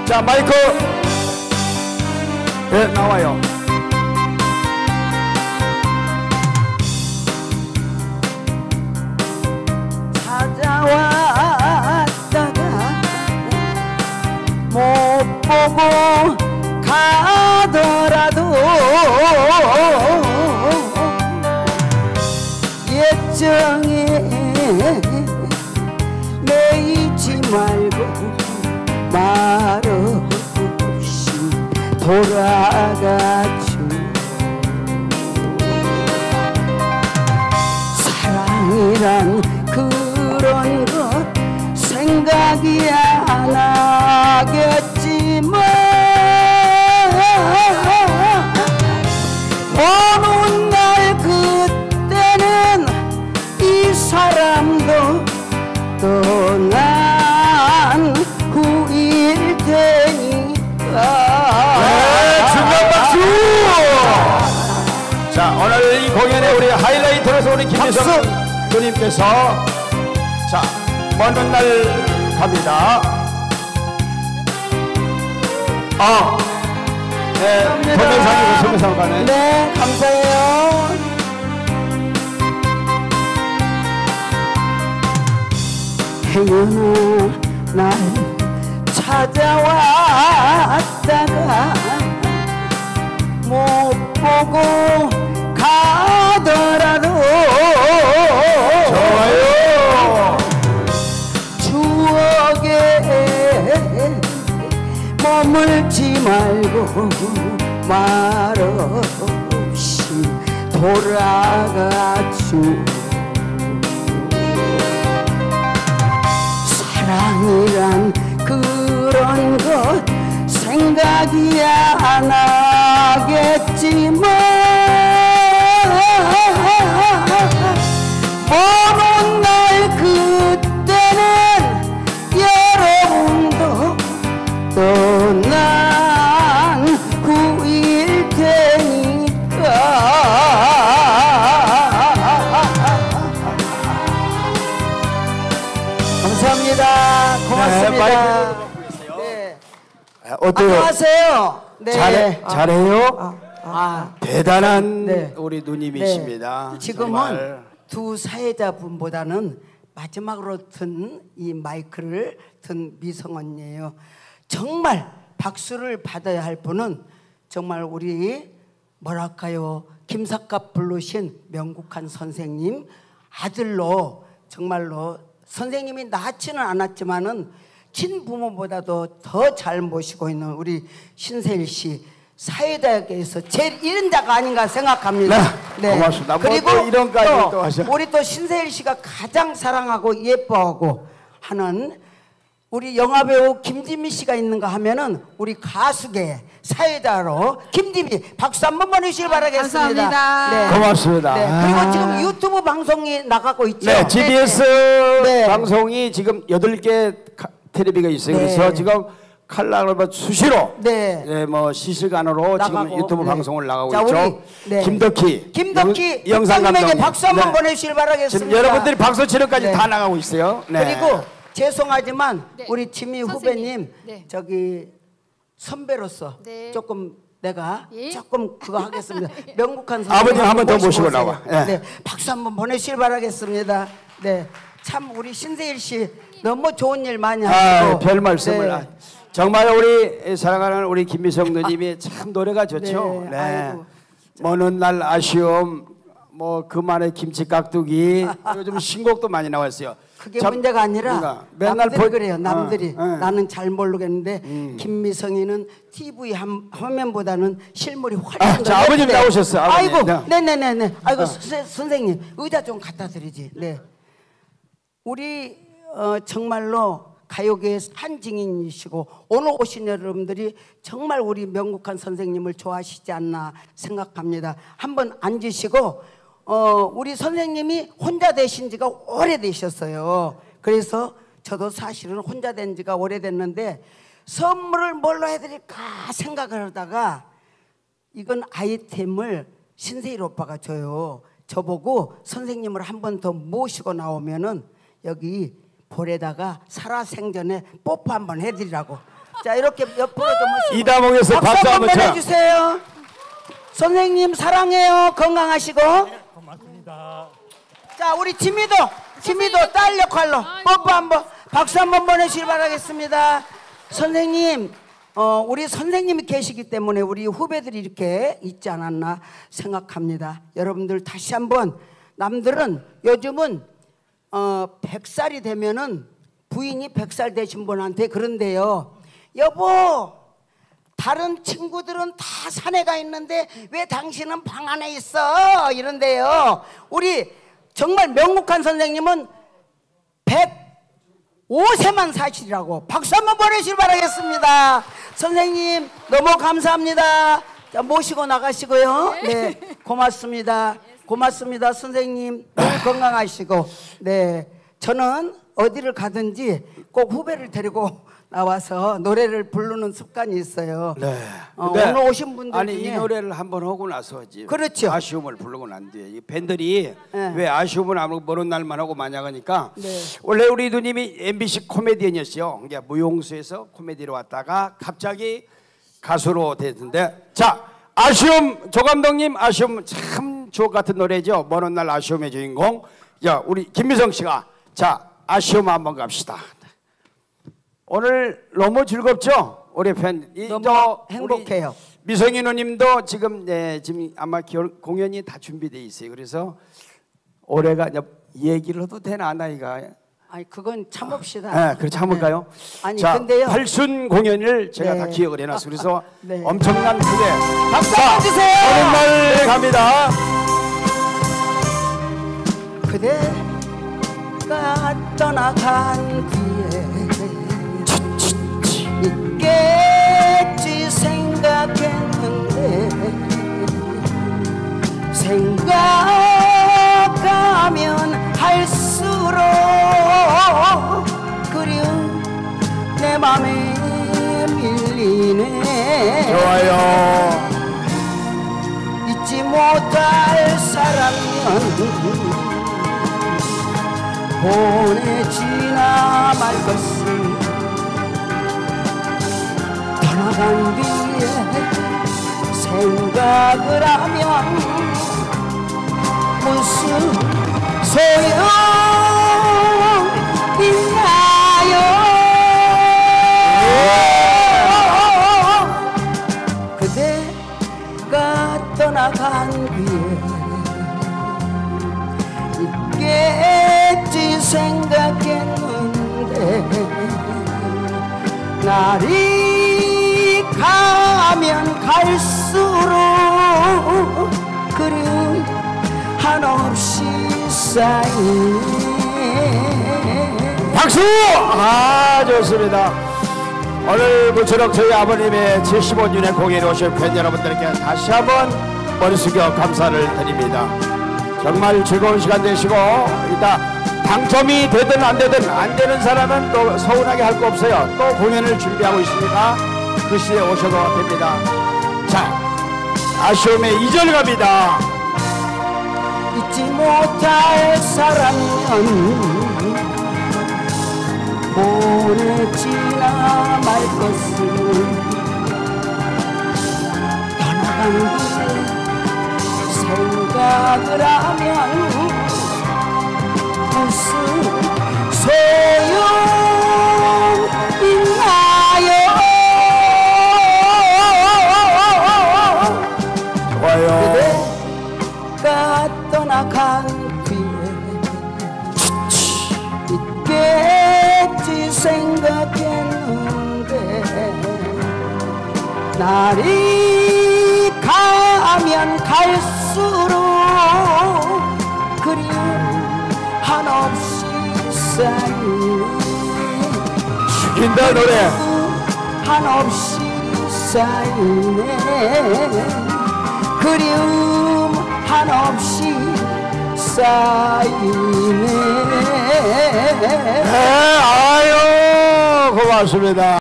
자, 마이크. 네, 나와요. 찾아왔다가 못 보고 가더라도 예정에 매이지 말고 말없이 돌아가죠. 사랑이란 그런 것 생각이 안 나겠지만 어느 날 그때는 이 사람도 떠난 후일 테니까. 네, 중간 박수. 자, 오늘 이 공연의 우리 하이라이터로서 우리 김미성 누님께서 자, 먼 날 갑니다. 네, 동영상이고 소매상 가네. 네, 감사해요. 행여나 날 찾아왔다가 못 보고 가더라도 좋아요. 추억에 머물지 말고 말없이 돌아가죠. 사랑이란 그런 것 생각이 안 나겠지만 어느 날 그때는 여러분도 떠난 후일 테니까. 감사합니다. 고맙습니다. 네. 어때요? 안녕하세요. 네. 잘해요? 대단한 네. 우리 누님이십니다. 네. 지금은 정말. 두 사회자분보다는 마지막으로 든 이 마이크를 든 미성 언니예요. 정말 박수를 받아야 할 분은 정말 우리 뭐랄까요, 김삿갓 부르신 명국한 선생님 아들로 정말로 선생님이 낳지는 않았지만은 친부모보다도 더 잘 모시고 있는 우리 신세일 씨, 사회자에게서 제일 이른 자가 아닌가 생각합니다. 네, 고맙습니다. 그리고 뭐 이런까지 또 하셔. 우리 또 신세일 씨가 가장 사랑하고 예뻐하고 하는 우리 영화배우 김지미 씨가 있는가 하면은 우리 가수계 사회자로 김지미 박수 한번 보내주시길 바라겠습니다. 감사합니다. 네. 고맙습니다. 네. 그리고 지금 유튜브 방송이 나가고 있죠. 네, GBS 네. 방송이 지금 8개 텔레비가 있어요. 네. 그래서 지금 칼날로 수시로 네. 뭐 실시간으로 나가고, 지금 유튜브 네. 방송을 나가고 자, 있죠. 우리, 네. 김덕희 영상 감독님에게 감독님. 박수 한번 네. 보내주시길 바라겠습니다. 지금 여러분들이 박수 치료까지 네. 다 나가고 있어요. 네. 그리고 죄송하지만 네. 우리 지미 선생님. 후배님 네. 저기 선배로서 네. 조금 내가 예? 조금 그거 하겠습니다. 명국한 선생님 아버님 한번 더 모시고 오세요. 나와. 예. 네, 박수 한번 보내주시길 바라겠습니다. 네, 참 우리 신세일 씨 너무 좋은 일 많이 하시고 별 말씀을. 네. 정말 우리 사랑하는 우리 김미성 누님이 참 노래가 좋죠. 네, 네. 아이고. 먼 날 아쉬움, 뭐 그만의 김치 깍두기. 요즘 신곡도 많이 나왔어요. 그게 참, 문제가 아니라 그러니까 맨날 남들이 그래요. 남들이 어. 나는 잘 모르겠는데 김미성이는 TV 화면보다는 실물이 훨씬 더 자, 아버님 예쁘대요. 나오셨어, 아버님. 아이고, 네. 네네네네. 아이고 선생님 의자 좀 갖다 드리지. 네. 우리 정말로 가요계의 한 증인이시고 오늘 오신 여러분들이 정말 우리 명국한 선생님을 좋아하시지 않나 생각합니다. 한번 앉으시고 우리 선생님이 혼자 되신 지가 오래되셨어요. 그래서 저도 사실은 혼자 된 지가 오래됐는데 선물을 뭘로 해드릴까 생각을 하다가 이건 아이템을 신세일 오빠가 줘요. 저보고 선생님을 한 번 더 모시고 나오면은 여기 볼에다가 살아생전에 뽀뽀 한번 해드리라고. 자, 이렇게 옆으로 좀 모시고. 이다목에서 박수 한번 쳐. 해주세요. 선생님 사랑해요. 건강하시고. 네, 고맙습니다. 자, 우리 지미도 딸 역할로 뽀뽀 한번 박수 한번 보내시길 바라겠습니다. 선생님, 우리 선생님이 계시기 때문에 우리 후배들이 이렇게 있지 않았나 생각합니다. 여러분들 다시 한번, 남들은 요즘은 100살이 되면은 부인이 100살 되신 분한테 그런데요, 여보, 다른 친구들은 다 산에 가 있는데 왜 당신은 방 안에 있어? 이런데요, 우리 정말 명목한 선생님은 105세만 사시라고 박수 한번 보내시길 바라겠습니다. 선생님 너무 감사합니다. 자, 모시고 나가시고요. 네, 고맙습니다. 고맙습니다. 선생님 너무 건강하시고. 네, 저는 어디를 가든지 꼭 후배를 데리고 나와서 노래를 부르는 습관이 있어요. 네. 오늘 오신 분들 아니 중에 이 노래를 한번 하고 나서지. 그렇죠. 아쉬움을 부르고 난 뒤에 이 밴들이 네. 왜 아쉬움을 안 하고 먼 날만 하고 마냥 하니까. 네. 원래 우리 누님이 MBC 코미디언이었어요. 그러니까 무용수에서 코미디로 왔다가 갑자기 가수로 됐는데, 자, 아쉬움, 조 감독님 아쉬움 참 주옥 같은 노래죠. 먼 날 아쉬움의 주인공. 자, 우리 김미성 씨가 자, 아쉬움 한번 갑시다. 오늘 너무 즐겁죠? 우리 팬 너무 행복해요. 미성이 누님도 지금 지금 아마 공연이 다 준비돼 있어요. 그래서 올해가 얘기를 해도 되나 나이가? 아니 그건 참읍시다. 네, 그래 참을까요? 네. 아니 자, 근데요. 8순 공연을 제가 네. 다 기억을 해놨어요. 그래서 네. 엄청난 무대. 박수 한번 주세요. 오랜만에 갑니다. 그대가 떠나간 뒤에 있겠지 생각했는데 생각하면 할수록 그리운 내 맘에 밀리네. 좋아요. 잊지 못할 사랑이면 보내지나 말 것을 떠나간 뒤에 생각을 하면 무슨 소용있나요? 그대가 떠나간 뒤에 있겠지 생각했는데 날이 가면 갈수록 그리움 한없이 쌓이네. 박수! 아, 좋습니다. 오늘 무쪼록 저희 아버님의 75주년 공연에 오신 팬 여러분들께 다시 한번 머리 숙여 감사를 드립니다. 정말 즐거운 시간 되시고, 이따 당첨이 되든 안 되든 안 되는 사람은 또 서운하게 할 거 없어요. 또 공연을 준비하고 있으니까 그 시에 오셔도 됩니다. 자, 아쉬움의 2절 갑니다. 잊지 못할 사랑이면 보내지나 말 것을 떠나간 뒤에 생각을 하면 무슨 소용있나요? 좋아요. 그대가 떠나간 뒤에 있겠지 생각했는데 날이 가면 갈수록 그리움 한없이 쌓이네. 죽인다 노래. 한없이 쌓이네. 그리움 한없이 쌓이네. 네, 아유, 고맙습니다.